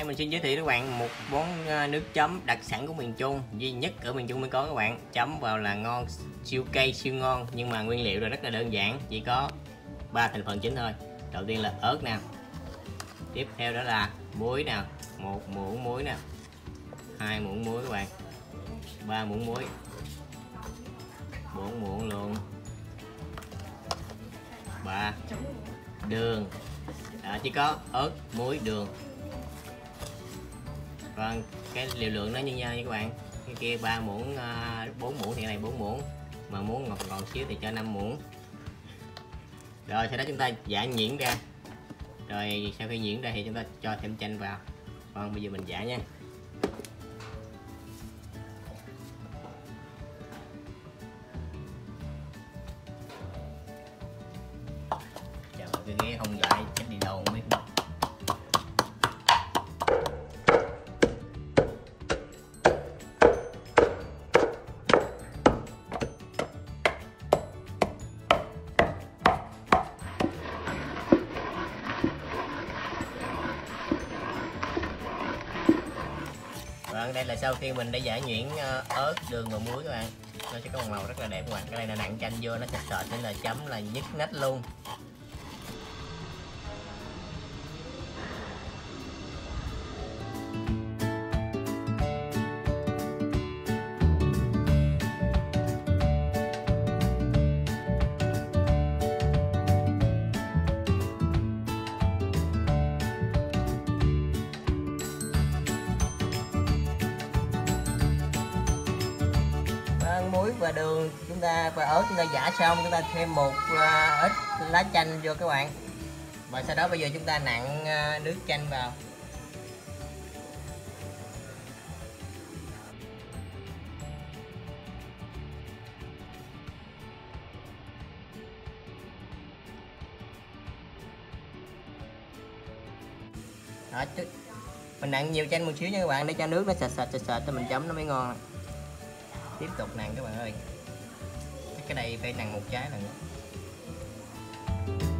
mình xin giới thiệu các bạn một món nước chấm đặc sản của miền Trung, duy nhất ở miền Trung mới có các bạn. Chấm vào là ngon, siêu cay siêu ngon, nhưng mà nguyên liệu rất là đơn giản, chỉ có 3 thành phần chính thôi. Đầu tiên là ớt nè, tiếp theo đó là muối nè, 1 muỗng muối nè, 2 muỗng muối các bạn, 3 muỗng muối, 4 muỗng luôn, 3 đường. Đó, chỉ có ớt, muối, đường. Còn cái liều lượng nó như nhau nha các bạn. Cái kia 3 muỗng, 4 muỗng thì cái này 4 muỗng. Mà muốn ngọt ngọt xíu thì cho 5 muỗng. Rồi sau đó chúng ta giã nhuyễn ra. Rồi sau khi nhuyễn ra thì chúng ta cho thêm chanh vào. Còn bây giờ mình giã nha. Trời ơi, cái ghế không dại chết đi đâu không biết. Vâng, đây là sau khi mình đã giã nhuyễn ớt, đường và muối các bạn. Nó sẽ có một màu rất là đẹp các bạn. Cái này là nặn chanh vô, nó sệt sệt nên là chấm là nhức nách luôn. Muối và đường chúng ta và ớt chúng ta giã xong, chúng ta thêm một ít lá chanh vô các bạn, và sau đó bây giờ chúng ta nặn nước chanh vào. Đó, mình nặn nhiều chanh một xíu nha các bạn, để cho nước nó sệt sệt cho mình chấm nó mới ngon. Tiếp tục nặn các bạn ơi, cái này phải nặn một trái lần nữa.